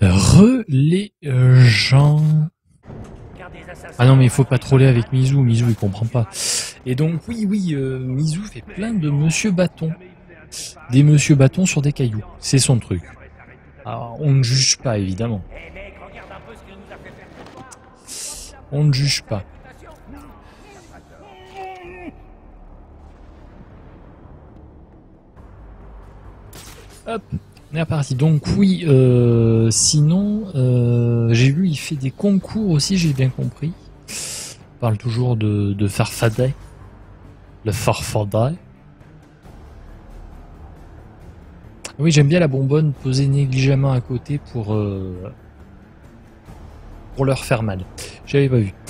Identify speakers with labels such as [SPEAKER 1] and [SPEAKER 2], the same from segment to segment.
[SPEAKER 1] Les gens. Ah non mais il faut pas troller avec Mizu, Mizu il comprend pas. Et donc oui, Mizu fait plein de Monsieur Bâton. Des Monsieur Bâton sur des cailloux. C'est son truc. Alors on ne juge pas évidemment. On ne juge pas. Hop, on est reparti. Donc oui, sinon, j'ai vu il fait des concours aussi, j'ai bien compris. On parle toujours de Farfadet. Le Farfadet. Oui, j'aime bien la bonbonne posée négligemment à côté pour leur faire mal. J'avais pas vu.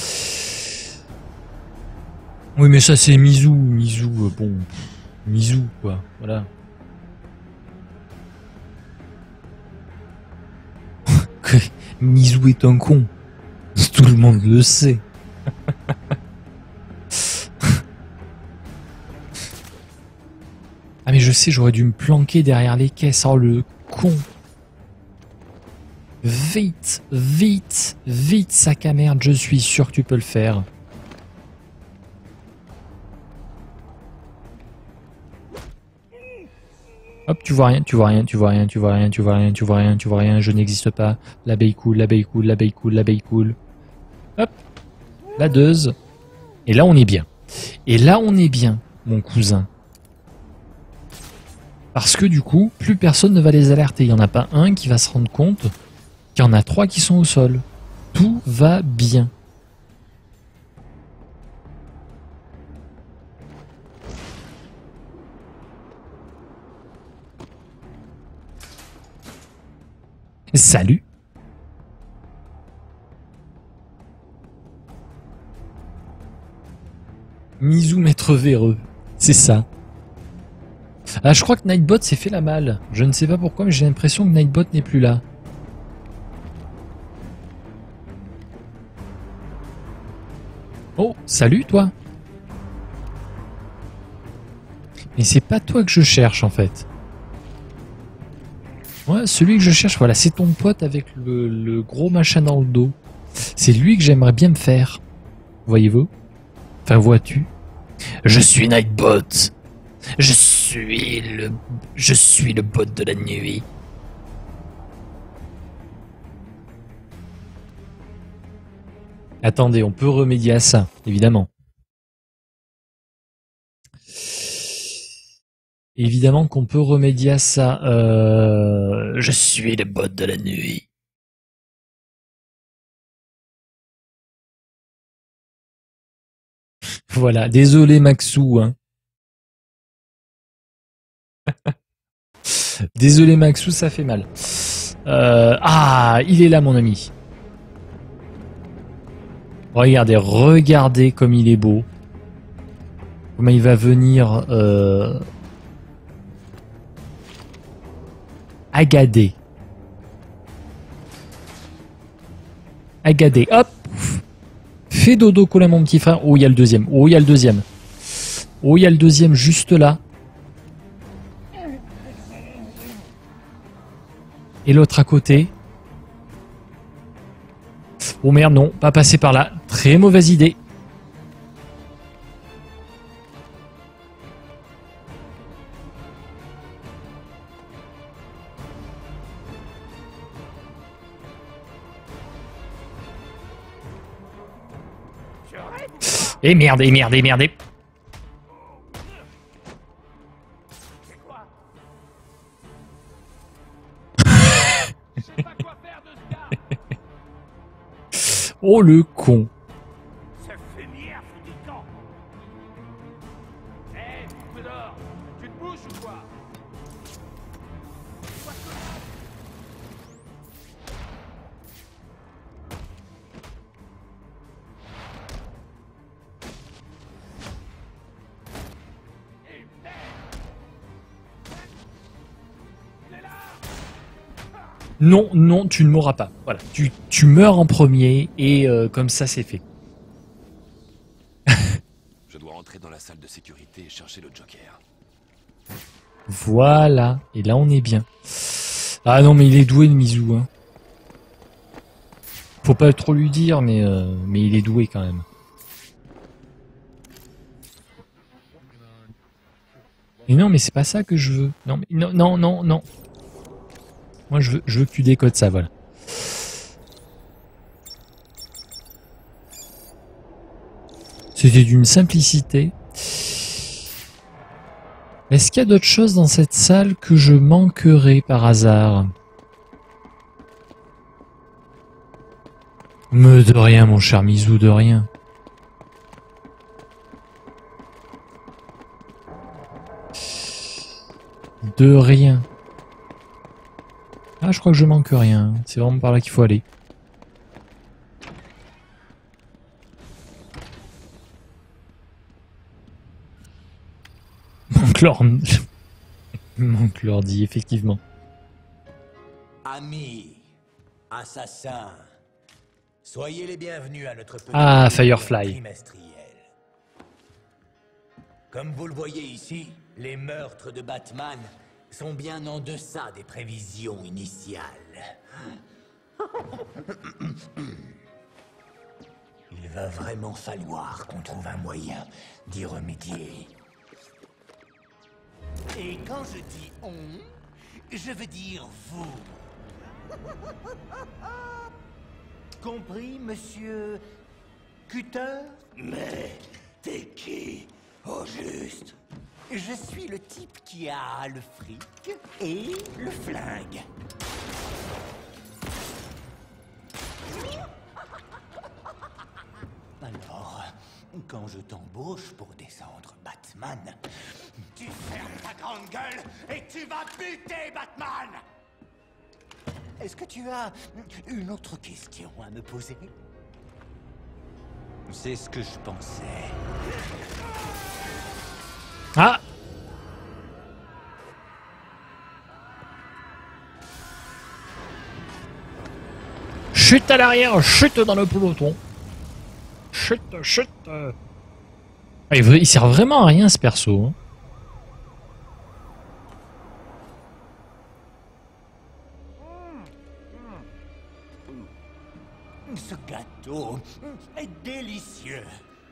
[SPEAKER 1] Oui, mais ça c'est Mizu, bon, Mizu quoi, voilà. Mizu est un con. Tout le monde le sait. Ah mais je sais, j'aurais dû me planquer derrière les caisses. Oh le con. Vite, vite, vite, sac à merde, je suis sûr que tu peux le faire. Hop, tu vois rien, tu vois rien, tu vois rien, tu vois rien, tu vois rien, tu vois rien, tu vois rien, je n'existe pas. L'abeille cool, l'abeille cool, l'abeille cool, l'abeille cool. Hop, la deuze. Et là on est bien. Et là on est bien, mon cousin. Parce que du coup, plus personne ne va les alerter. Il n'y en a pas un qui va se rendre compte qu'il y en a 3 qui sont au sol. Tout va bien. Salut. Mizu maître véreux. C'est ça. Ah, je crois que Nightbot s'est fait la malle. Je ne sais pas pourquoi, mais j'ai l'impression que Nightbot n'est plus là. Oh, salut toi. Mais c'est pas toi que je cherche en fait. Ouais, celui que je cherche, voilà, c'est ton pote avec le gros machin dans le dos. C'est lui que j'aimerais bien me faire. Voyez-vous? Enfin, vois-tu? Je suis Nightbot. Je suis le bot de la nuit. Attendez, on peut remédier à ça, évidemment. Évidemment qu'on peut remédier à ça. Je suis le bot de la nuit. Voilà, désolé Maxou. Hein. Désolé Maxou, ça fait mal. Ah, il est là mon ami. Regardez, regardez comme il est beau. Comment il va venir agader. Agader, hop. Fais dodo cola mon petit frère. Oh, il y a le deuxième. Oh, il y a le deuxième. Oh, il y a le deuxième juste là. Et l'autre à côté. Oh merde, non, pas passer par là. Très mauvaise idée. Et merde, et merde, et merde. Oh le con. Non, non, tu ne mourras pas. Voilà, tu meurs en premier et comme ça c'est fait.
[SPEAKER 2] Je dois entrer dans la salle de sécurité et chercher le Joker.
[SPEAKER 1] Voilà, et là on est bien. Ah non mais il est doué le Mizu. Hein. Faut pas trop lui dire, mais il est doué quand même. Mais non, mais c'est pas ça que je veux. Non, mais non, non, non, non. Moi, je veux que tu décodes ça, voilà. C'était d'une simplicité. Est-ce qu'il y a d'autres choses dans cette salle que je manquerais par hasard? De rien, mon cher Mizu, de rien. De rien. Ah, je crois que je manque rien. C'est vraiment par là qu'il faut aller. Manque l'ordi, effectivement.
[SPEAKER 3] Amis, assassins, soyez les bienvenus à notre petit
[SPEAKER 1] Firefly.
[SPEAKER 3] trimestriel. Comme vous le voyez ici, les meurtres de Batman sont bien en deçà des prévisions initiales. Il va vraiment falloir qu'on trouve un moyen d'y remédier. Et quand je dis on, je veux dire vous. Compris, monsieur Cutter? Mais t'es qui, au juste? Je suis le type qui a le fric et le flingue. Alors, quand je t'embauche pour descendre Batman, tu fermes ta grande gueule et tu vas buter Batman! Est-ce que tu as une autre question à me poser? C'est ce que je pensais.
[SPEAKER 1] Ah! Chute à l'arrière, chute dans le peloton. Chute, chute. Ah, il sert vraiment à rien ce perso. Hein.
[SPEAKER 3] Ce gâteau est délicieux.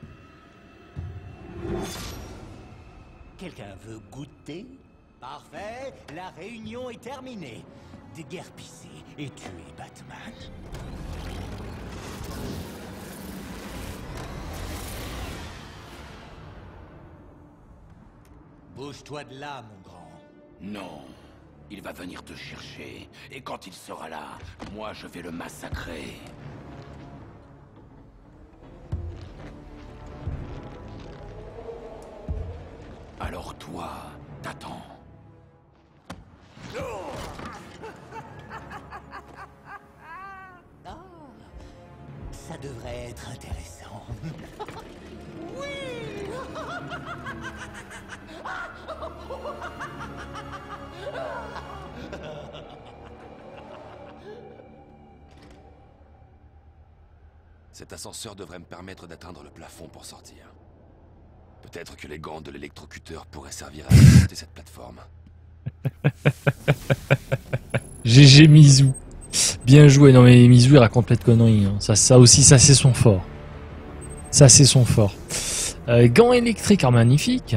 [SPEAKER 3] Quelqu'un veut goûter? Parfait, la réunion est terminée. Déguerpisser et tuer Batman. Bouge-toi de là, mon grand.
[SPEAKER 2] Non. Il va venir te chercher. Et quand il sera là, moi je vais le massacrer. Alors toi, t'attends.
[SPEAKER 3] Ah, ça devrait être intéressant.
[SPEAKER 2] Cet ascenseur devrait me permettre d'atteindre le plafond pour sortir. Peut-être que les gants de l'électrocuteur pourraient servir à monter cette plateforme.
[SPEAKER 1] GG Mizu. Bien joué. Non mais Mizu il raconte plein de conneries. Hein. Ça aussi, ça c'est son fort. Ça c'est son fort. Gants électriques, alors magnifique.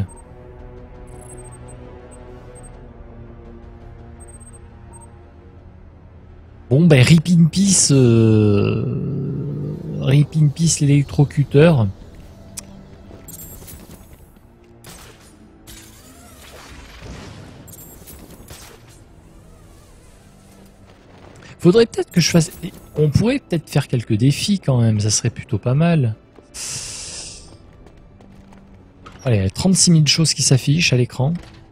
[SPEAKER 1] Bon ben rip in peace, l'électrocuteur. Faudrait peut-être que je fasse... On pourrait peut-être faire quelques défis quand même, ça serait plutôt pas mal. Allez, il y a 36 000 choses qui s'affichent à l'écran.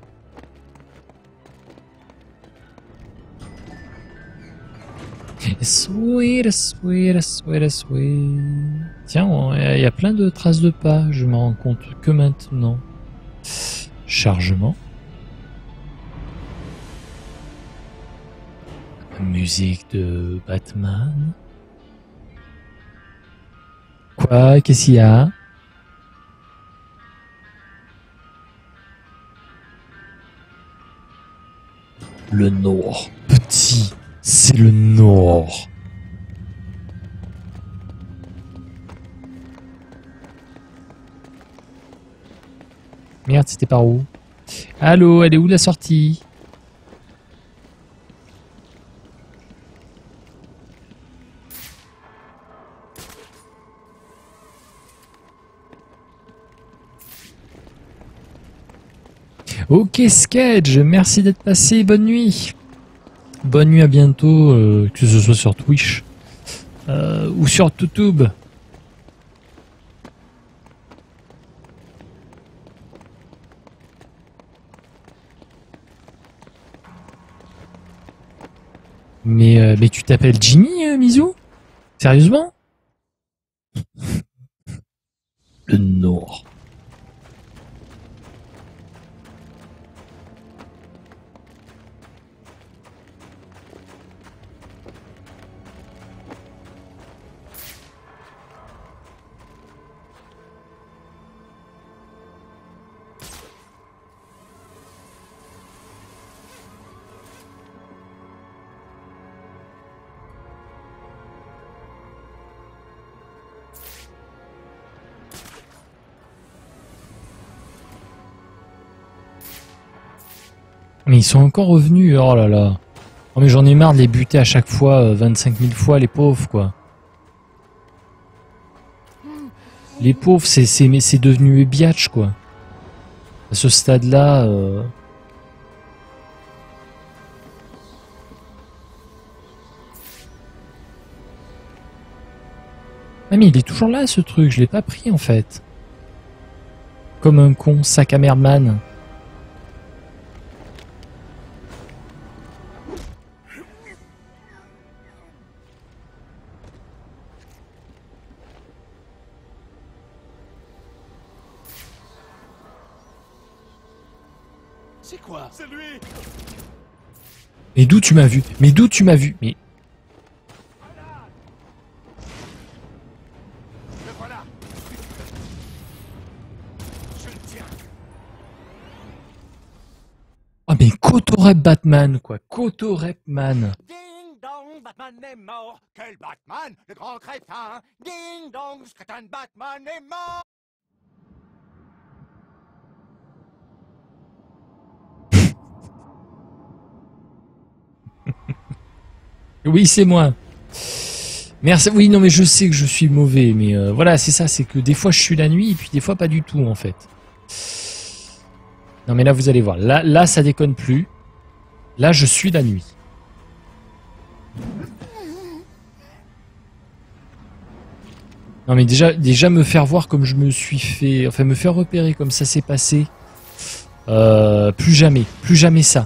[SPEAKER 1] Sweet, sweet, sweet, sweet. Tiens, il y a plein de traces de pas, je m'en rends compte que maintenant. Chargement. Musique de Batman. Quoi? Qu'est-ce qu'il y a? Le Nord. Petit, c'est le Nord. Merde, c'était par où? Allô, elle est où la sortie? Ok Sketch, merci d'être passé, bonne nuit. Bonne nuit, à bientôt, que ce soit sur Twitch ou sur YouTube. Mais tu t'appelles Jimmy, Misou? Sérieusement? Le Nord. Mais ils sont encore revenus, oh là là. Oh mais j'en ai marre de les buter à chaque fois, 25 000 fois, les pauvres, quoi. Les pauvres, c'est devenu biatch, quoi. À ce stade-là... Ah mais il est toujours là, ce truc, je l'ai pas pris, en fait. Comme un con, sac à merdman.
[SPEAKER 3] C'est quoi? C'est lui!
[SPEAKER 1] Mais d'où tu m'as vu? Mais d'où tu m'as vu? Mais...
[SPEAKER 3] Le voilà! Je le tiens!
[SPEAKER 1] Ah mais Kotorep Batman, quoi. Kotorep Man.
[SPEAKER 3] Ding dong, Batman est mort! Quel Batman? Le grand crétin! Ding dong, ce crétin de Batman est mort!
[SPEAKER 1] Oui, c'est moi. Merci. Oui, non, mais je sais que je suis mauvais, mais voilà, c'est ça, c'est que des fois je suis la nuit et puis des fois pas du tout, en fait. Non, mais là, vous allez voir. Là, ça déconne plus. Là, je suis la nuit. Non, mais déjà me faire voir comme je me suis fait... Enfin, me faire repérer comme ça s'est passé. Plus jamais ça.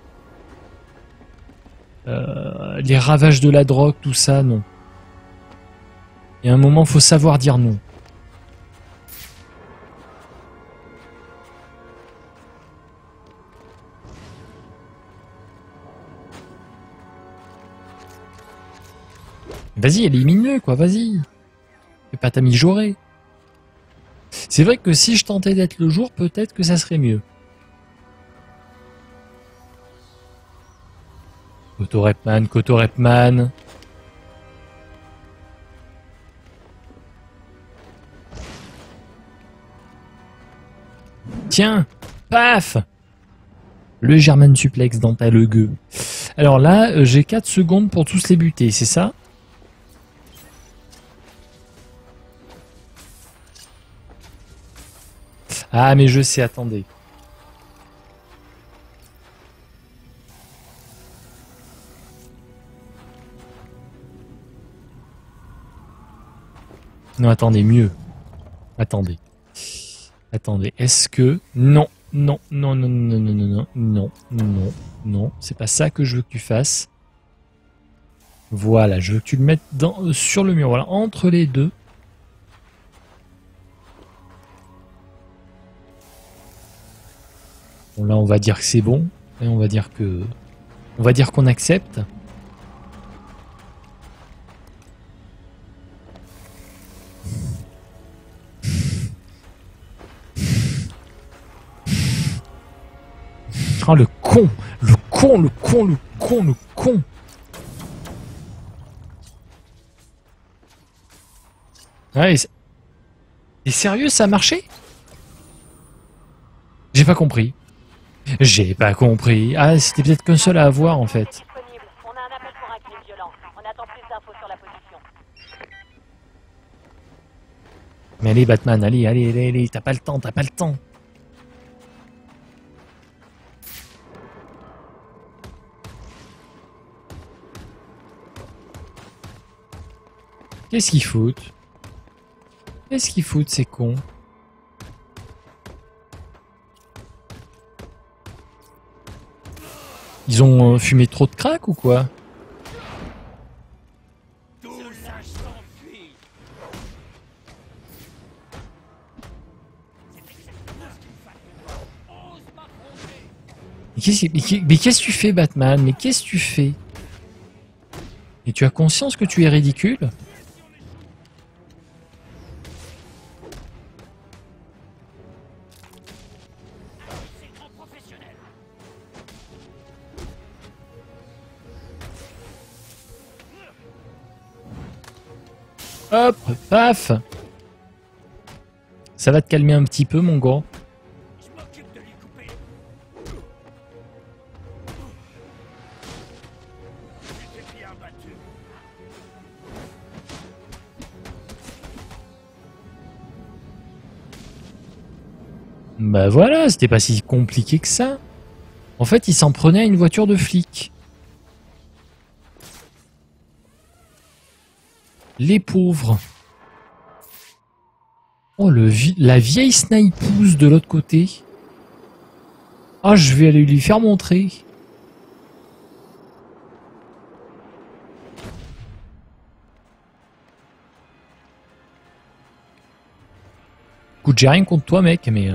[SPEAKER 1] Les ravages de la drogue, tout ça, non. Il y a un moment, faut savoir dire non. Vas-y, élimine-le, quoi, vas-y. Fais pas ta mijaurée. C'est vrai que si je tentais d'être le jour, peut-être que ça serait mieux. Kotorepman, Kotorepman. Tiens, paf! Le German suplex dans ta legueux. Alors là, j'ai 4 secondes pour tous les buter, c'est ça? Ah, mais je sais, attendez. Non, attendez, mieux. Attendez. Attendez, est-ce que... Non, non, non, non, non, non, non, non, non, non, non. C'est pas ça que je veux que tu fasses. Voilà, je veux que tu le mettes sur le mur. Voilà, entre les deux. Bon, là, on va dire que c'est bon. Et on va dire que... On va dire qu'on accepte. Oh, le con! Le con, le con, le con, le con! Ouais, et sérieux, ça a marché? J'ai pas compris. J'ai pas compris. Ah, c'était peut-être qu'un seul à avoir en fait.
[SPEAKER 4] On a un appel pour un crime violent. On attend plus d'infos sur la position.
[SPEAKER 1] Mais allez Batman, allez, t'as pas le temps, Qu'est-ce qu'ils foutent? Qu'est-ce qu'ils foutent ces cons? Ils ont fumé trop de crack ou quoi? Mais qu'est-ce que tu fais, Batman? Mais qu'est-ce que tu fais? Et tu as conscience que tu es ridicule? Hop, paf! Ça va te calmer un petit peu, mon gars. Bah voilà, c'était pas si compliqué que ça. En fait, il s'en prenait à une voiture de flic. Les pauvres. Oh, la vieille snipeuse de l'autre côté. Ah, je vais aller lui faire montrer. Écoute, j'ai rien contre toi, mec, mais...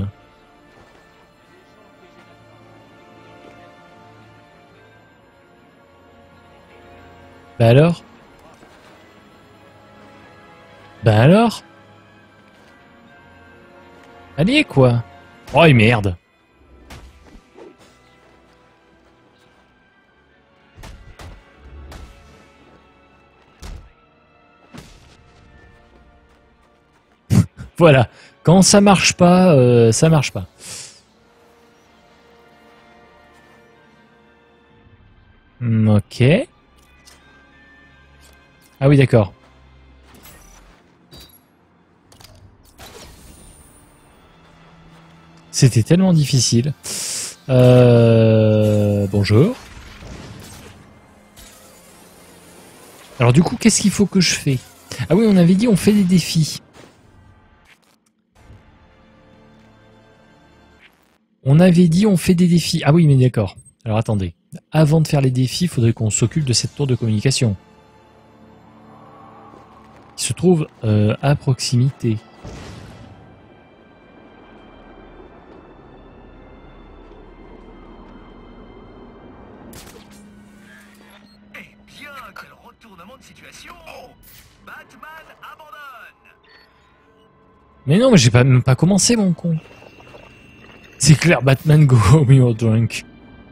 [SPEAKER 1] Bah alors? Bah alors? Allez, quoi? Oh, merde! Voilà. Quand ça marche pas, ça marche pas. Ok. Ah oui, d'accord. C'était tellement difficile. Bonjour. Alors du coup, qu'est-ce qu'il faut que je fais? Ah oui, on avait dit on fait des défis. On avait dit on fait des défis. Ah oui, mais d'accord. Alors attendez. Avant de faire les défis, il faudrait qu'on s'occupe de cette tour de communication. Qui se trouve à proximité.
[SPEAKER 3] Eh bien, quel retournement de situation! Batman abandonne!
[SPEAKER 1] Mais non, mais j'ai même pas commencé, mon con. C'est clair, Batman go home you're drunk.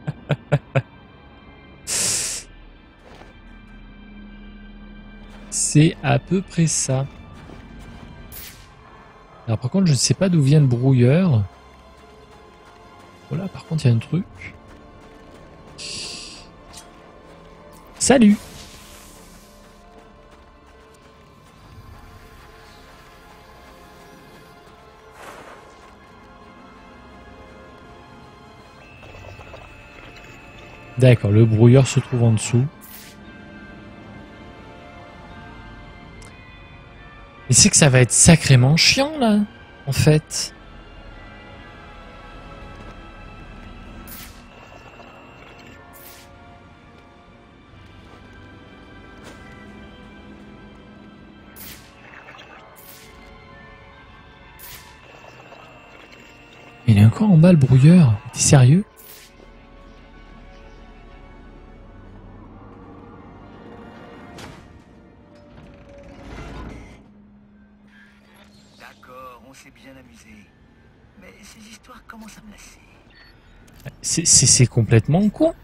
[SPEAKER 1] C'est à peu près ça. Alors par contre, je ne sais pas d'où vient le brouilleur. Voilà, par contre, il y a un truc. Salut! D'accord, le brouilleur se trouve en dessous. Mais c'est que ça va être sacrément chiant, là, en fait. Il est encore en bas, le brouilleur. T'es sérieux?
[SPEAKER 3] On s'est bien amusé. Mais ces histoires commencent à me lasser.
[SPEAKER 1] C'est complètement con.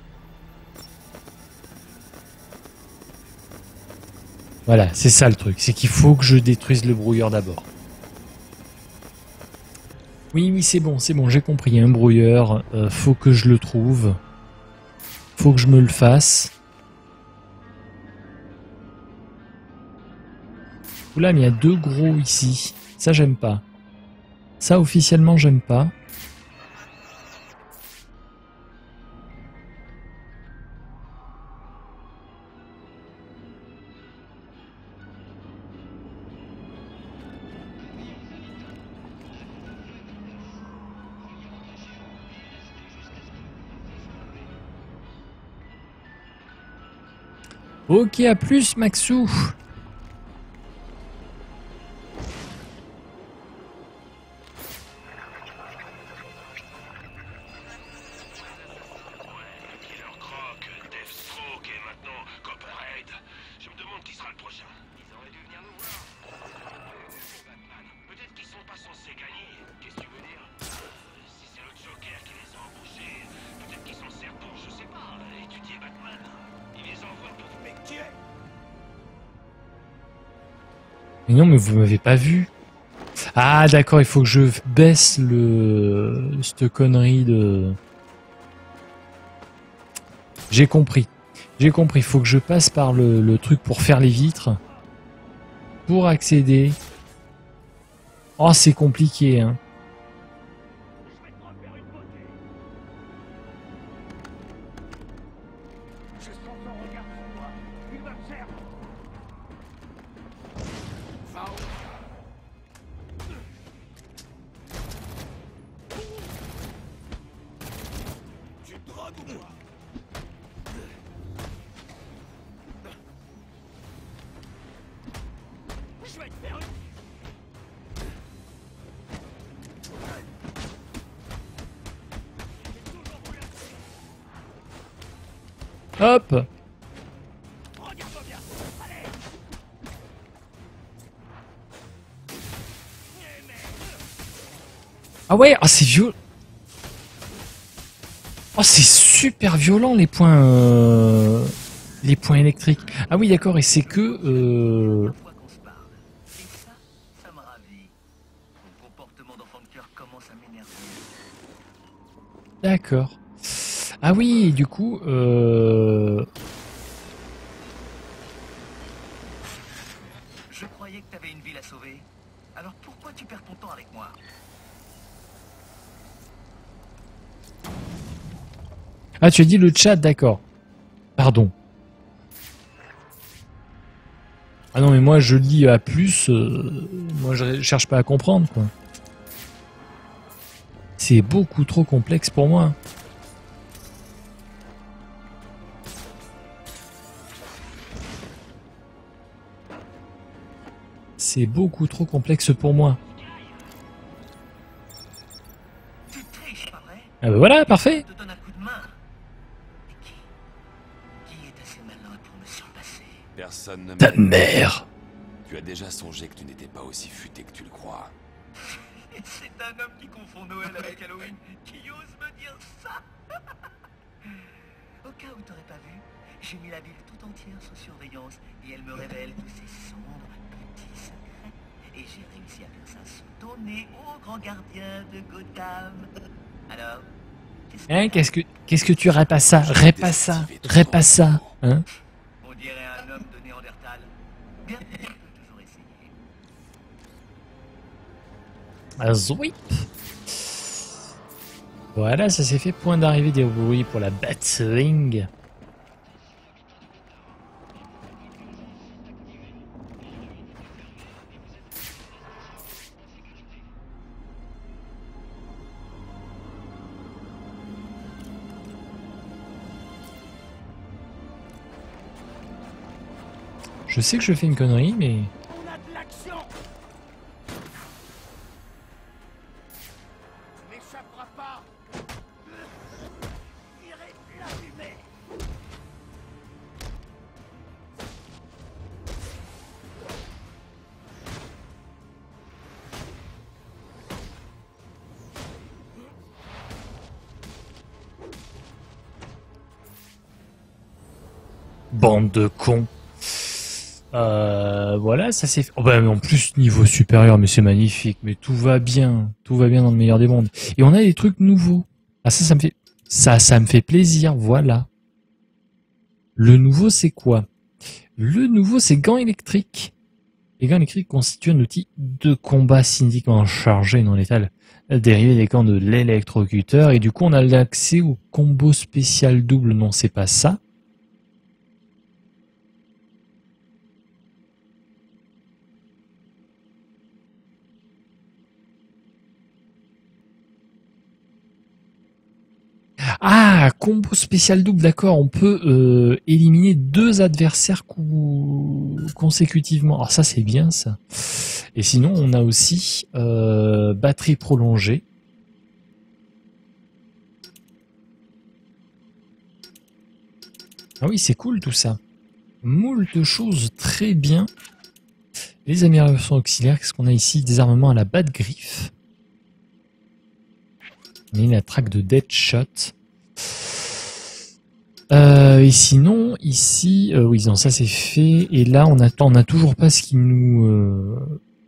[SPEAKER 1] Voilà, c'est ça le truc. C'est qu'il faut que je détruise le brouilleur d'abord. Oui, oui, c'est bon, j'ai compris. Il y a un brouilleur. Faut que je le trouve. Faut que je me le fasse. Oula, mais il y a 2 gros ici. Ça, j'aime pas. Ça, officiellement, j'aime pas. Ok, à plus, Maxou. Mais non, mais vous m'avez pas vu. Ah, d'accord, il faut que je baisse cette connerie de... J'ai compris. J'ai compris, il faut que je passe par le truc pour faire les vitres. Pour accéder. Oh, c'est compliqué, hein. Hop. Ah ouais, oh, c'est violent. Oh, c'est super violent les points électriques. Ah oui, d'accord, et c'est que d'accord. Ah oui, du coup
[SPEAKER 3] Je croyais que t'avais une ville à sauver. Alors pourquoi tu perds ton temps avec moi?
[SPEAKER 1] Ah, tu as dit le chat, d'accord. Pardon. Ah non, mais moi je lis à plus, moi je cherche pas à comprendre, quoi. C'est beaucoup trop complexe pour moi. C'est beaucoup trop complexe pour moi. Ah bah voilà, parfait.
[SPEAKER 2] Personne ne
[SPEAKER 1] Ta
[SPEAKER 2] m'aime.
[SPEAKER 1] mère.
[SPEAKER 2] Tu as déjà songé que tu n'étais pas aussi futé que tu le crois.
[SPEAKER 3] C'est un homme qui confond Noël avec Halloween qui ose me dire ça. Au cas où t'aurais pas vu, j'ai mis la ville tout entière sous surveillance et elle me révèle tous ces sombres petits secrets. Et j'ai réussi à faire ça sous ton nez, ô grand gardien de Gotham. Alors,
[SPEAKER 1] Hein, qu'est-ce que tu répas ça? Répas ça. Répas ça. Hein?
[SPEAKER 3] On dirait un homme de Néandertal. Bien, on peut toujours essayer.
[SPEAKER 1] Ah, zouip. Voilà, ça s'est fait. Point d'arrivée des bruits pour la Batwing. Je sais que je fais une connerie, mais...
[SPEAKER 3] On a de l'action. Tu n'échapperas pas. Tirez la fumée.
[SPEAKER 1] Bande de cons. Voilà, ça c'est... Oh bah, mais en plus, niveau supérieur, mais c'est magnifique. Mais tout va bien. Tout va bien dans le meilleur des mondes. Et on a des trucs nouveaux. Ah, ça me fait... Ça me fait plaisir, voilà. Le nouveau, c'est quoi? Le nouveau, c'est gants électriques. Les gants électriques constituent un outil de combat cinétiquement chargé non létal, dérivé des gants de l'électrocuteur. Et du coup, on a l'accès au combo spécial double. Non, c'est pas ça. Ah, combo spécial double, d'accord. On peut éliminer 2 adversaires consécutivement. Alors ça, c'est bien, ça. Et sinon, on a aussi batterie prolongée. Ah oui, c'est cool tout ça. Moult choses très bien. Les améliorations auxiliaires, qu'est-ce qu'on a ici? Désarmement à la batte griffe. On a une traque de Deadshot. Et sinon, ici, oui, non, ça c'est fait. Et là, on a toujours pas ce qui nous,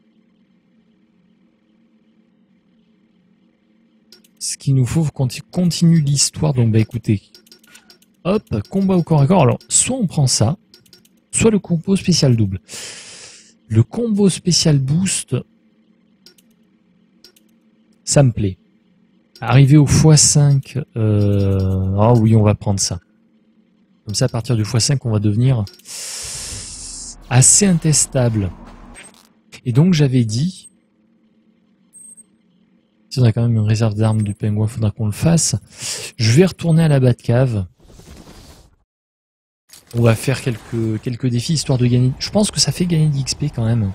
[SPEAKER 1] ce qu'il nous faut quand il continue l'histoire. Donc, bah écoutez, hop, combat au corps à corps. Alors, soit on prend ça, soit le combo spécial double. Le combo spécial boost, ça me plaît. Arrivé au x5, ah oui, on va prendre ça. Comme ça, à partir du x5, on va devenir assez intestable. Et donc, j'avais dit, si on a quand même une réserve d'armes du pingouin, il faudra qu'on le fasse. Je vais retourner à la Batcave. On va faire quelques défis, histoire de gagner. Je pense que ça fait gagner de l'XP quand même.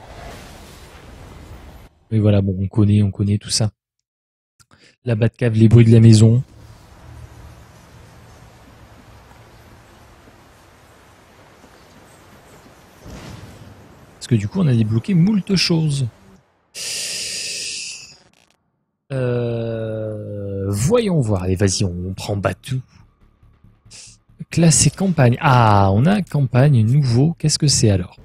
[SPEAKER 1] Mais voilà, bon, on connaît tout ça. La Batcave, les bruits de la maison. Parce que du coup, on a débloqué moult choses. Voyons voir. Allez, vas-y, on prend Batou. Classé campagne. Ah, on a campagne nouveau. Qu'est-ce que c'est alors?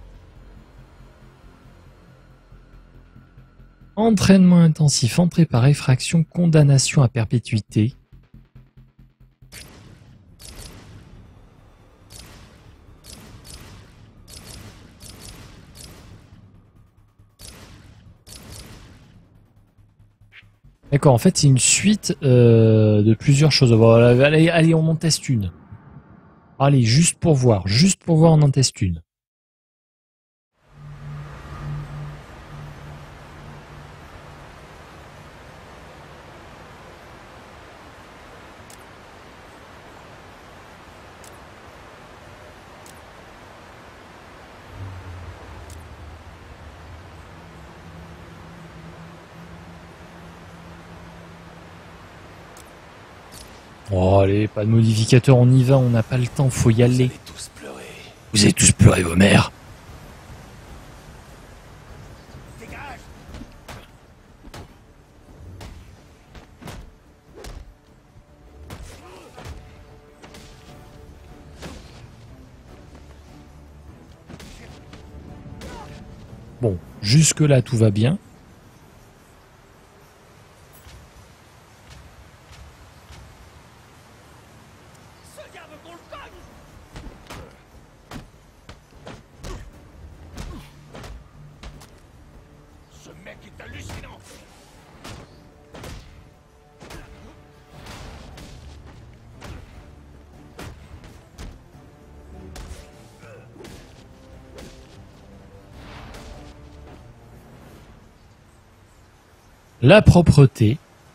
[SPEAKER 1] Entraînement intensif, entrée par effraction, condamnation à perpétuité. D'accord, en fait, c'est une suite de plusieurs choses. Voilà, allez, on en teste une. Allez, juste pour voir, on en teste une. Oh, allez, pas de modificateur, on y va, on n'a pas le temps, faut y aller. Vous avez tous pleuré vos mères. Bon, jusque là tout va bien.
[SPEAKER 3] Ce mec est hallucinant.
[SPEAKER 1] La propreté.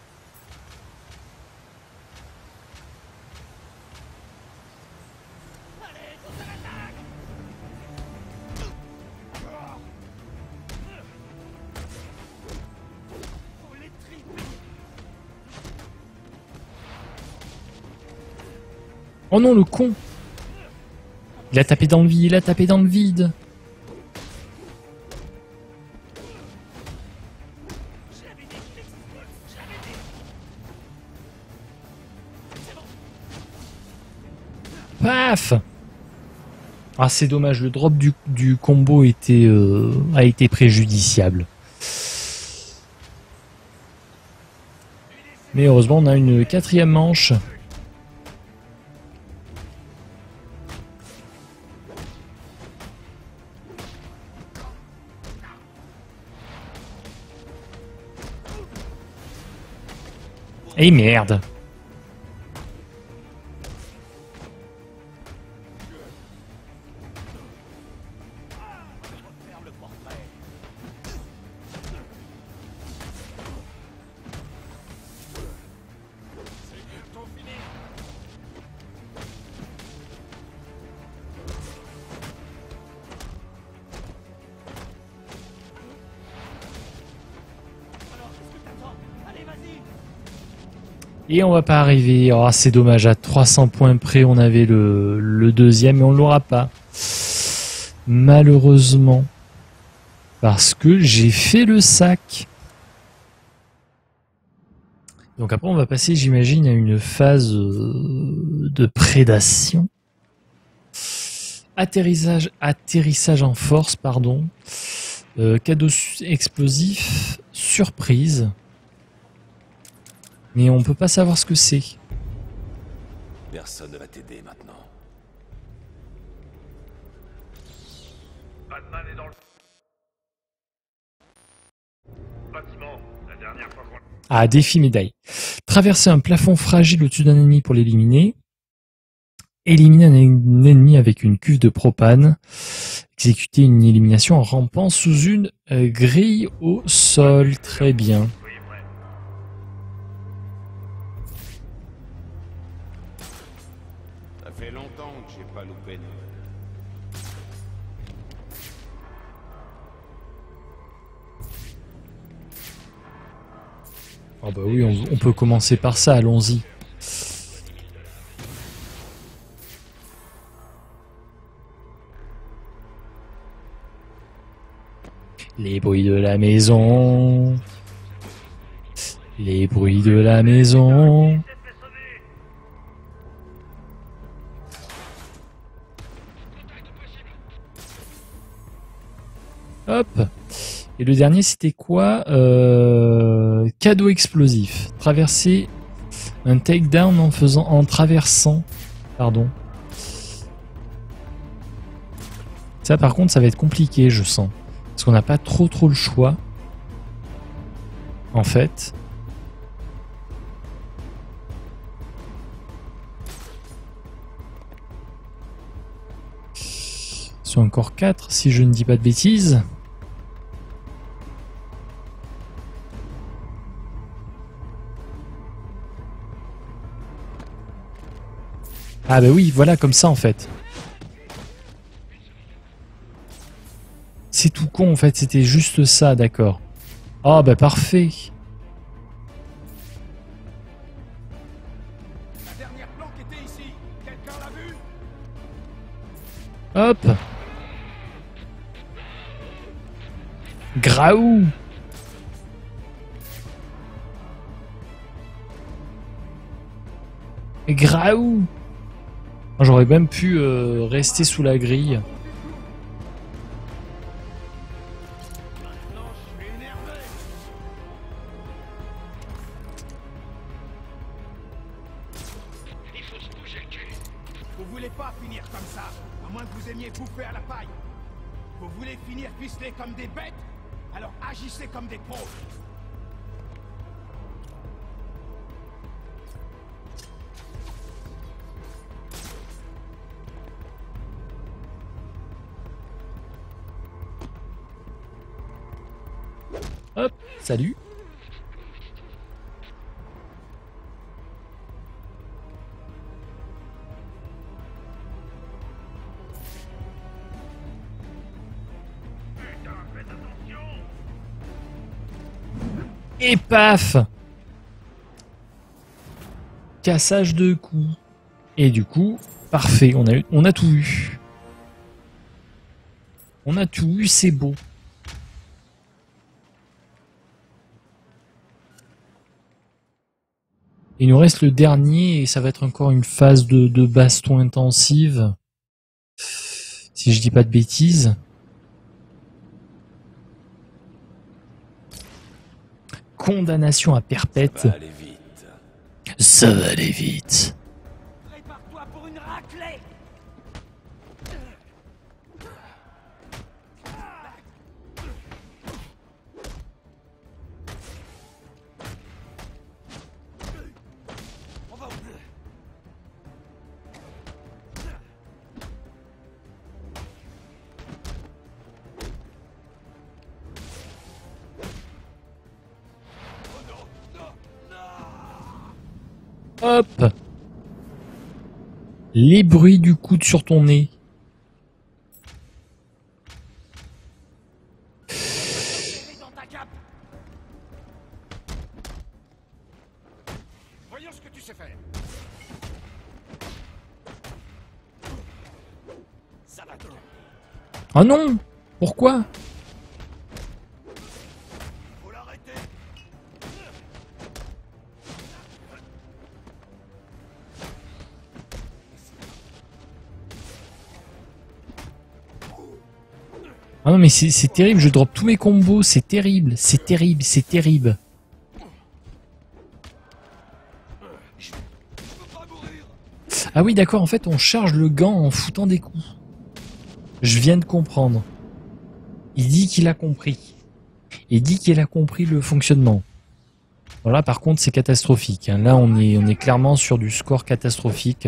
[SPEAKER 1] Oh non, le con! Il a tapé dans le vide, il a tapé dans le vide! Paf! Ah, c'est dommage, le drop du combo était, a été préjudiciable. Mais heureusement, on a une 4e manche. Et merde. Et on va pas arriver. Oh, c'est dommage, à 300 points près, on avait le deuxième et on l'aura pas. Malheureusement. Parce que j'ai fait le sac. Donc après, on va passer, j'imagine, à une phase de prédation. Atterrissage en force, pardon. Cadeau explosif, surprise. Mais on peut pas savoir ce que c'est.
[SPEAKER 2] Personne ne va t'aider maintenant.
[SPEAKER 5] Batman est dans le bâtiment. La dernière fois qu'on...
[SPEAKER 1] Ah, défi médaille. Traverser un plafond fragile au-dessus d'un ennemi pour l'éliminer. Éliminer un ennemi avec une cuve de propane. Exécuter une élimination en rampant sous une grille au sol. Très bien.
[SPEAKER 6] Ça fait longtemps que j'ai pas loupé.
[SPEAKER 1] Ah bah oui, on peut commencer par ça, allons-y. Les bruits de la maison. Les bruits de la maison. Hop. Et le dernier, c'était quoi? Cadeau explosif. Traverser un takedown en traversant. Pardon. Ça, par contre, ça va être compliqué, je sens. Parce qu'on n'a pas trop le choix. En fait. Ils sont encore 4, si je ne dis pas de bêtises. Ah bah oui, voilà, comme ça en fait. C'est tout con en fait, c'était juste ça, d'accord. Ah bah parfait.
[SPEAKER 6] La dernière planque était ici. Quelqu'un l'a vu?
[SPEAKER 1] Hop. Graou. Graou. J'aurais même pu rester sous la grille.
[SPEAKER 6] Maintenant, je suis énervé. Il faut se bouger le cul. Vous voulez pas finir comme ça, à moins que vous aimiez bouffer à la paille. Vous voulez finir ficelés comme des bêtes? Alors agissez comme des pros.
[SPEAKER 1] Hop, salut. Et paf! Cassage de cou. Et du coup, parfait, on a tout eu. On a tout eu, c'est beau. Il nous reste le dernier et ça va être encore une phase de baston intensive. Si je dis pas de bêtises. Condamnation à perpète.
[SPEAKER 2] Ça va aller vite.
[SPEAKER 1] Ça va aller vite.
[SPEAKER 6] Prépare-toi pour une raclée.
[SPEAKER 1] Hop. Les bruits du coude sur ton nez.
[SPEAKER 6] Dans ta cape. Voyons ce que tu sais faire. Ça va te calmer.
[SPEAKER 1] Ah non. Pourquoi?
[SPEAKER 6] Faut l'arrêter.
[SPEAKER 1] Ah non mais c'est terrible, je drop tous mes combos, c'est terrible, c'est terrible, c'est terrible. Ah oui d'accord, en fait on charge le gant en foutant des coups. Je viens de comprendre. Il dit qu'il a compris. Il dit qu'il a compris le fonctionnement. Voilà par contre c'est catastrophique. Hein. Là on est clairement sur du score catastrophique.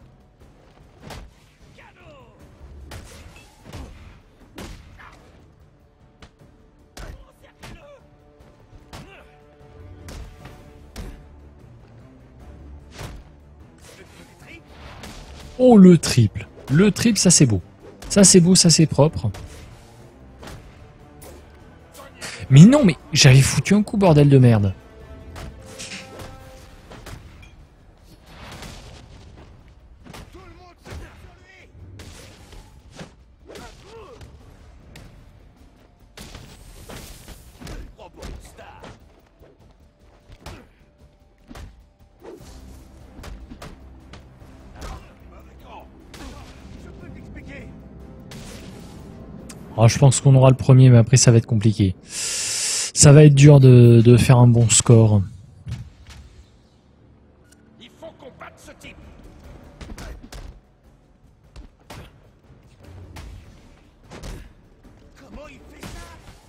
[SPEAKER 1] Oh le triple. Le triple ça c'est beau. Ça c'est beau, ça c'est propre. Mais non mais j'avais foutu un coup bordel de merde. Alors, je pense qu'on aura le premier, mais après ça va être compliqué. Ça va être dur de faire un bon score.
[SPEAKER 6] Il faut qu'on batte ce type. Comment il fait ça?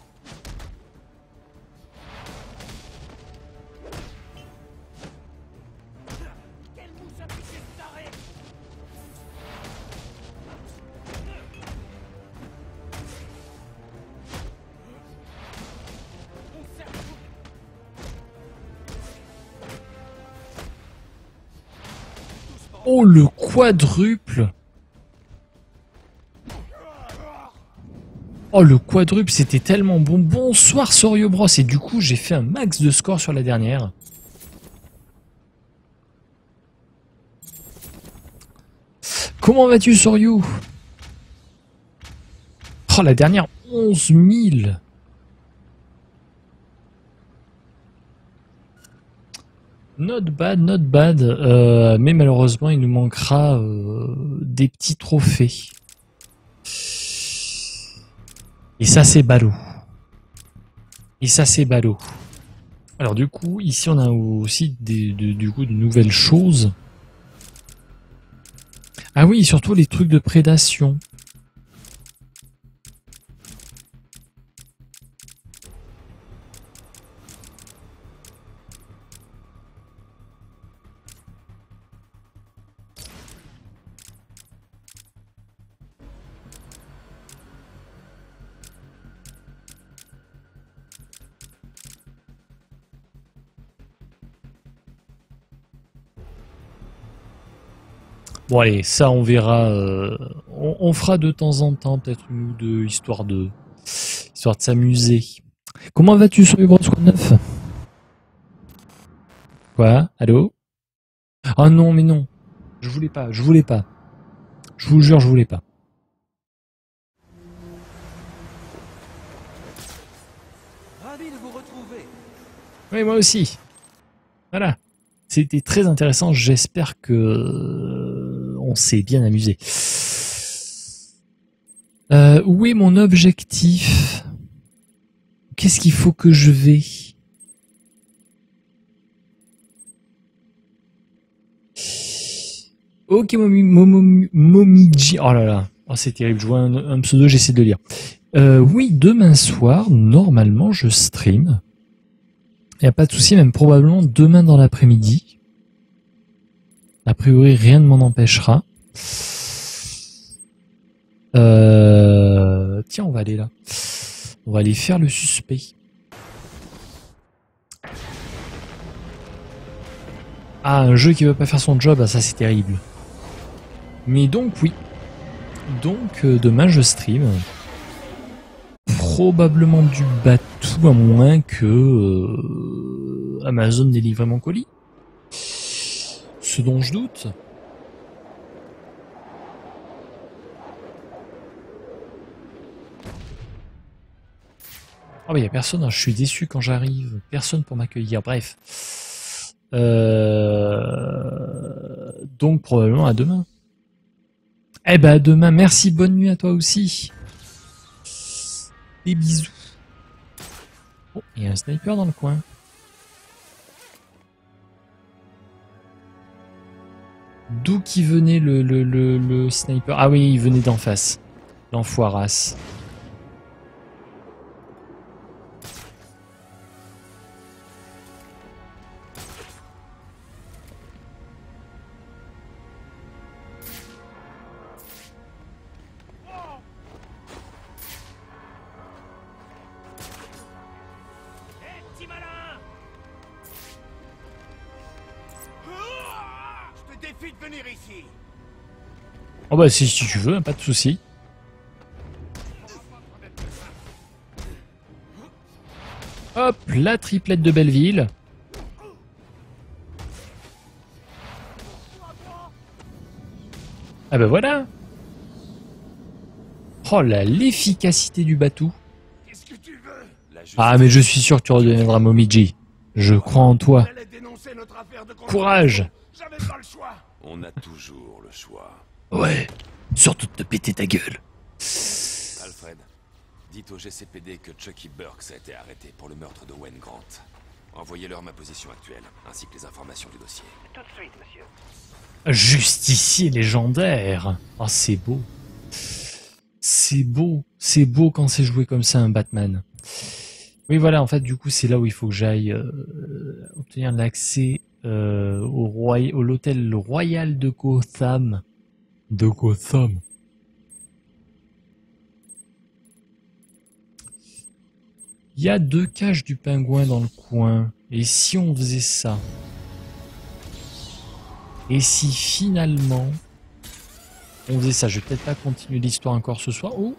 [SPEAKER 6] Quel mousse a piqué ce taré?
[SPEAKER 1] Oh le quadruple. Oh le quadruple c'était tellement bon. Bonsoir Sorio Bros. Et du coup j'ai fait un max de score sur la dernière. Comment vas-tu Sorio? Oh la dernière 11 000. Not bad, not bad. Mais malheureusement, il nous manquera des petits trophées. Et ça, c'est ballot. Et ça, c'est ballot. Alors du coup, ici, on a aussi du coup de nouvelles choses. Ah oui, surtout les trucs de prédation. Bon allez, ça on verra. On fera de temps en temps peut-être une ou deux histoire de s'amuser. Comment vas-tu sur Ubros 9? Quoi? Allô? Ah non mais non. Je voulais pas, je voulais pas. Je vous jure, je voulais pas.
[SPEAKER 6] Ravi de vous retrouver.
[SPEAKER 1] Oui, moi aussi. Voilà. C'était très intéressant. J'espère que on s'est bien amusé. Où est mon objectif? Qu'est-ce qu'il faut que je vais? Ok, Momiji. Oh là là. Oh, c'est terrible. Je vois un pseudo, j'essaie de le lire. Oui, demain soir, normalement, je stream. Il n'y a pas de souci, même probablement demain dans l'après-midi. A priori, rien ne m'en empêchera. Tiens, on va aller là. On va aller faire le suspect. Ah, un jeu qui veut pas faire son job, ah, ça c'est terrible. Mais donc, oui. Donc, demain, je stream. Probablement du bateau, à moins que Amazon n'ait livré mon colis. Ce dont je doute. Oh, mais il n'y a personne, hein. Je suis déçu quand j'arrive. Personne pour m'accueillir. Bref. Donc, probablement à demain. Eh ben, à demain. Merci, bonne nuit à toi aussi. Des bisous. Oh, il y a un sniper dans le coin. D'où qui venait le sniper? Ah oui, il venait d'en face. L'enfoirasse.
[SPEAKER 6] De venir ici.
[SPEAKER 1] Oh bah si tu veux, pas de souci. Hop, la triplette de Belleville. Ah bah voilà. Oh là, l'efficacité du bateau.
[SPEAKER 6] Qu'est-ce que tu veux?
[SPEAKER 1] Ah mais je suis sûr que tu redeviendras Momiji. Je crois en toi. Courage.
[SPEAKER 6] J'avais pas le choix.
[SPEAKER 2] On a toujours le choix.
[SPEAKER 1] Ouais, surtout de te péter ta gueule.
[SPEAKER 2] Alfred, dites au GCPD que Chucky Burks a été arrêté pour le meurtre de Wayne Grant. Envoyez-leur ma position actuelle, ainsi que les informations du dossier.
[SPEAKER 5] Tout de suite, monsieur.
[SPEAKER 1] Justicier légendaire. Oh, c'est beau. C'est beau. C'est beau quand c'est joué comme ça, un Batman. Oui, voilà, en fait, du coup, c'est là où il faut que j'aille obtenir l'accès au l'hôtel royal de Gotham. De Gotham. Il y a 2 cages du pingouin dans le coin. Et si on faisait ça? Et si finalement on faisait ça? Je vais peut-être pas continuer l'histoire encore ce soir. Oh,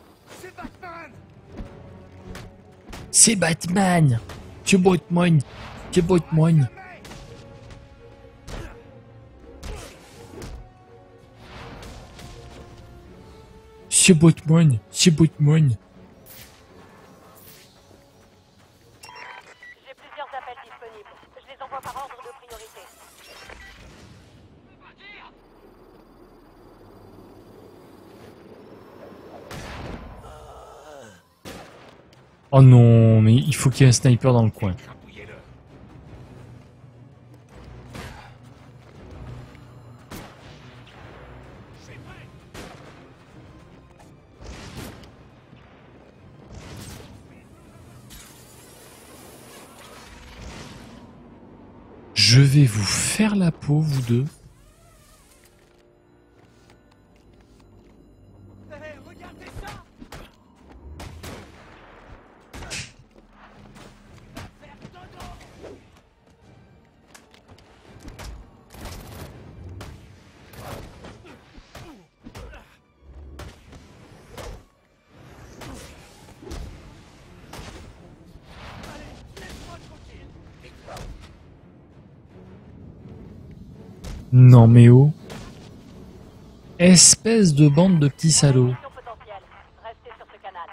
[SPEAKER 1] c'est Batman. C'est Batman. C'est Batman. C'est Batman. C'est Batman.
[SPEAKER 4] J'ai plusieurs appels disponibles. Je les envoie par ordre de priorité.
[SPEAKER 1] Oh non, mais il faut qu'il y ait un sniper dans le coin. Je vais vous faire la peau, vous deux.
[SPEAKER 6] Regardez ça.
[SPEAKER 1] Non mais oh. Espèce de bande de petits salauds.
[SPEAKER 4] Mission potentielle. Restez sur ce canal.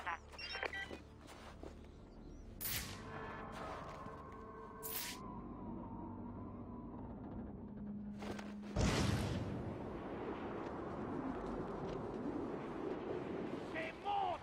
[SPEAKER 6] C'est mon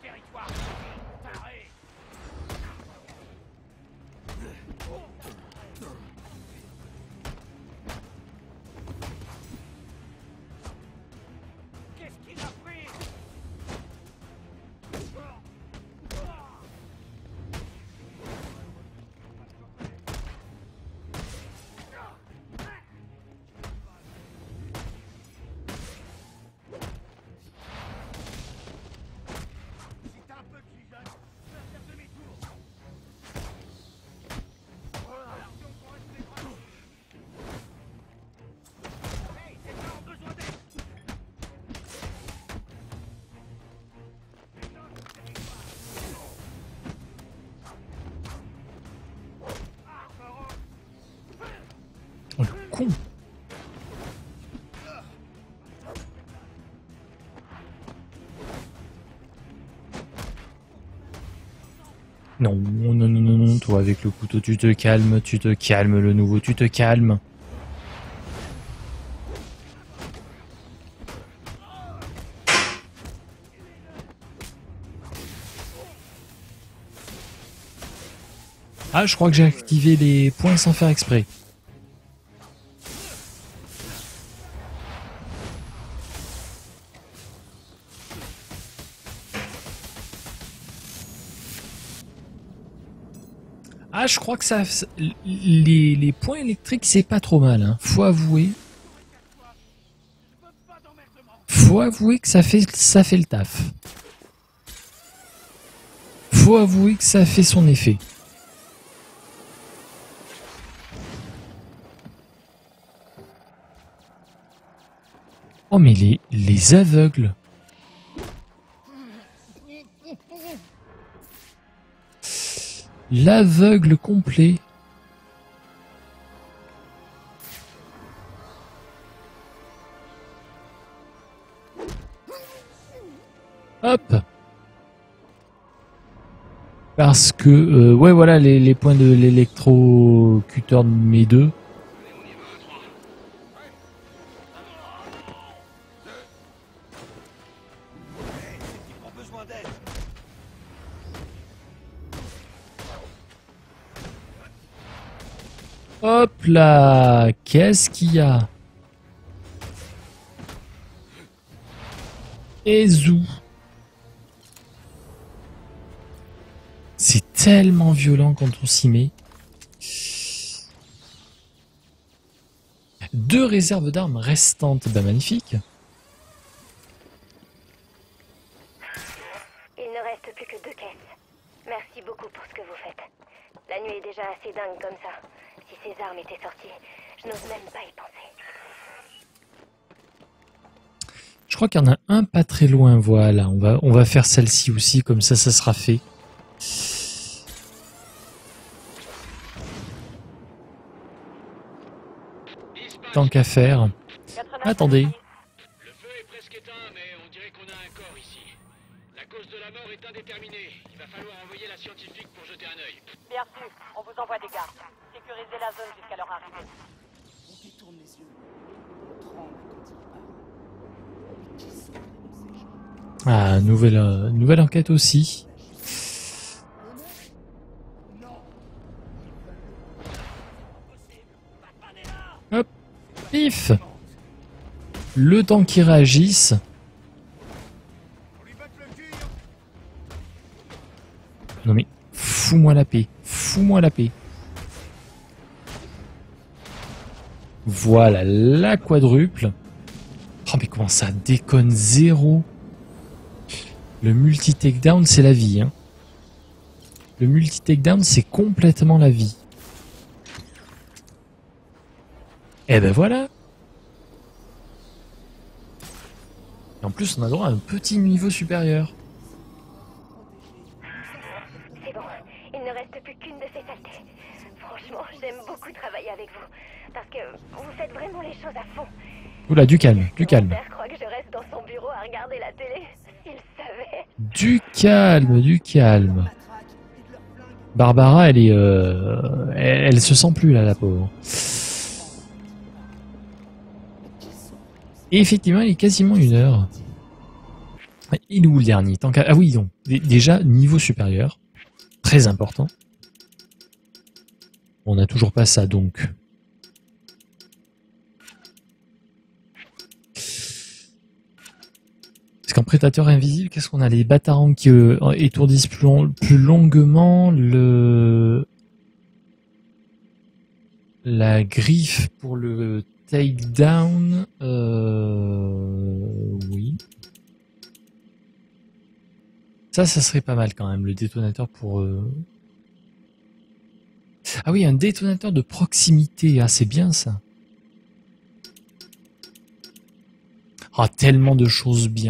[SPEAKER 1] con. Non, non, non, non, non, toi avec le couteau, tu te calmes, le nouveau, tu te calmes. Ah, je crois que j'ai activé les points sans faire exprès. Ah, je crois que ça, les points électriques, c'est pas trop mal. Hein. Faut avouer que ça fait le taf. Faut avouer que ça fait son effet. Oh, mais les aveugles. L'aveugle complet. Hop. Parce que, ouais, voilà, les points de l'électrocuteur de mes deux. Hop là, qu'est-ce qu'il y a? Ezu. C'est tellement violent quand on s'y met. 2 réserves d'armes restantes, bah magnifique.
[SPEAKER 7] Il ne reste plus que 2 caisses. Merci beaucoup pour ce que vous faites. La nuit est déjà assez dingue comme ça. Si ces armes étaient sorties, je n'ose même pas y penser.
[SPEAKER 1] Je crois qu'il y en a un pas très loin, voilà. On va faire celle-ci aussi, comme ça sera fait. Tant qu'à faire. Attendez.
[SPEAKER 5] Le feu est presque éteint, mais on dirait qu'on a un corps ici. La cause de la mort est indéterminée. Il va falloir envoyer la scientifique pour jeter un œil.
[SPEAKER 4] Bien sûr, on vous envoie des gardes. Sécurisez la zone jusqu'à leur arrivée.
[SPEAKER 3] On détourne les yeux. On tremble quand il parle. Mais qui sont ces gens?
[SPEAKER 1] Ah, nouvelle enquête aussi. Hop, pif. Le temps qu'ils réagissent. Non mais, fous-moi la paix. Fous-moi la paix. Voilà, la quadruple. Oh mais comment ça déconne, zéro. Le multi-takedown, c'est la vie. Hein. Le multi-takedown, c'est complètement la vie. Et ben voilà. Et en plus, on a droit à un petit niveau supérieur.
[SPEAKER 7] C'est bon, il ne reste plus qu'une de ces saletés. Franchement, j'aime beaucoup travailler avec vous. Parce que vous faites vraiment les choses à fond.
[SPEAKER 1] Oula, du calme, du calme.
[SPEAKER 7] Mon père croit que je reste dans son bureau à regarder la télé. S'il savait.
[SPEAKER 1] Du calme, du calme. Barbara, elle est... elle se sent plus là, la pauvre. Et effectivement, il est quasiment 1 heure. Il est où le dernier? Tant qu'à... Ah oui, donc, déjà, niveau supérieur. Très important. On n'a toujours pas ça, donc... Parce qu'en prédateur invisible, qu'est-ce qu'on a? Les batarans qui étourdissent plus longuement, la griffe pour le takedown, oui. Ça serait pas mal quand même, le détonateur pour... Ah oui, un détonateur de proximité, ah c'est bien ça. Ah, tellement de choses bien.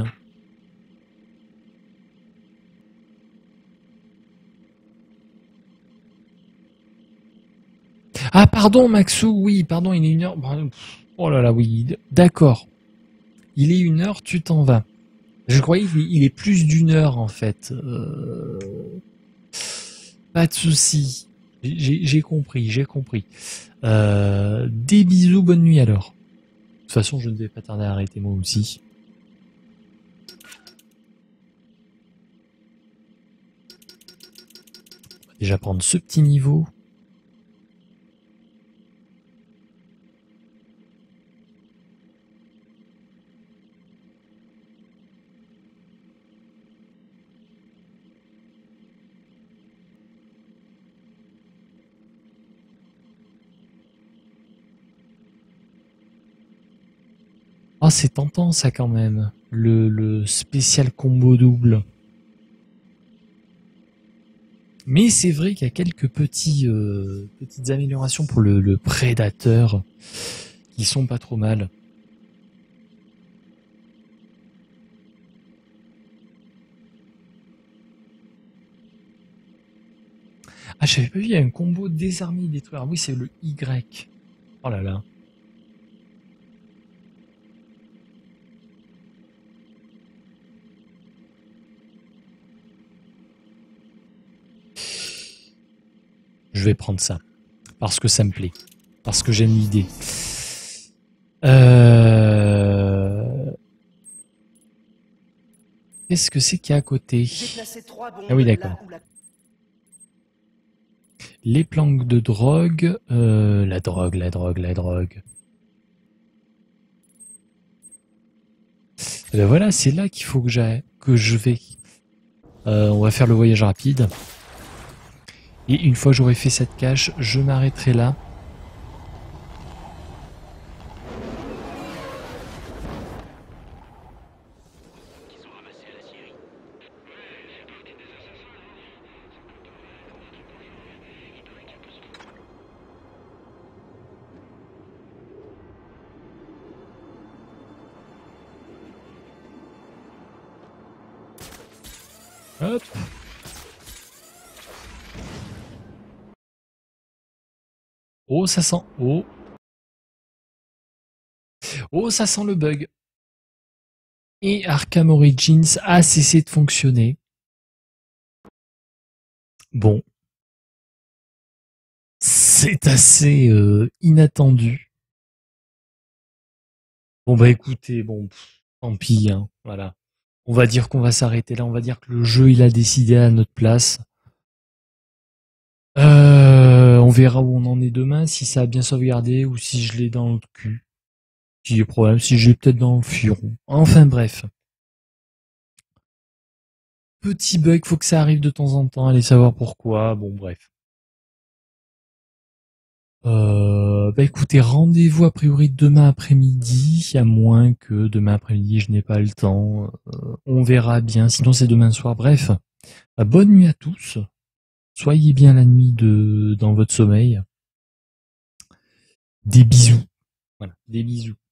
[SPEAKER 1] Ah, pardon, Maxou, oui, pardon, il est 1h. Oh là là, oui, d'accord. Il est 1h, tu t'en vas. Je croyais qu'il est plus d'1h, en fait. Pas de souci. J'ai compris, j'ai compris. Des bisous, bonne nuit alors. De toute façon, je ne vais pas tarder à arrêter moi aussi. On va déjà prendre ce petit niveau. Ah, c'est tentant ça quand même, le spécial combo double. Mais c'est vrai qu'il y a quelques petites améliorations pour le prédateur qui sont pas trop mal. Ah, j'avais pas vu, il y a un combo désarmer détruire. Oui, c'est le Y. Oh là là. Je vais prendre ça. Parce que ça me plaît. Parce que j'aime l'idée. Qu'est-ce que c'est qu'il y a à côté? Ah oui, d'accord. Les planques de drogue. La drogue. Et ben voilà, c'est là qu'il faut que je vais. On va faire le voyage rapide. Et une fois que j'aurai fait cette cache, je m'arrêterai là. Hop. Oh, ça sent. Oh. Oh, ça sent le bug. Et Arkham Origins a cessé de fonctionner. Bon. C'est assez inattendu. Bon bah écoutez, bon, tant pis, hein, voilà. On va dire qu'on va s'arrêter là, on va dire que le jeu il a décidé à notre place. On verra où on en est demain, si ça a bien sauvegardé ou si je l'ai dans le cul. Si j'ai problème, si je l'ai peut-être dans le firon. Enfin bref. Petit bug, faut que ça arrive de temps en temps, allez savoir pourquoi, bon bref. Bah écoutez, rendez-vous a priori demain après-midi, à moins que demain après-midi je n'ai pas le temps. On verra bien, sinon c'est demain soir. Bref, bonne nuit à tous. Soyez bien la nuit dans votre sommeil. Des bisous. Voilà, des bisous.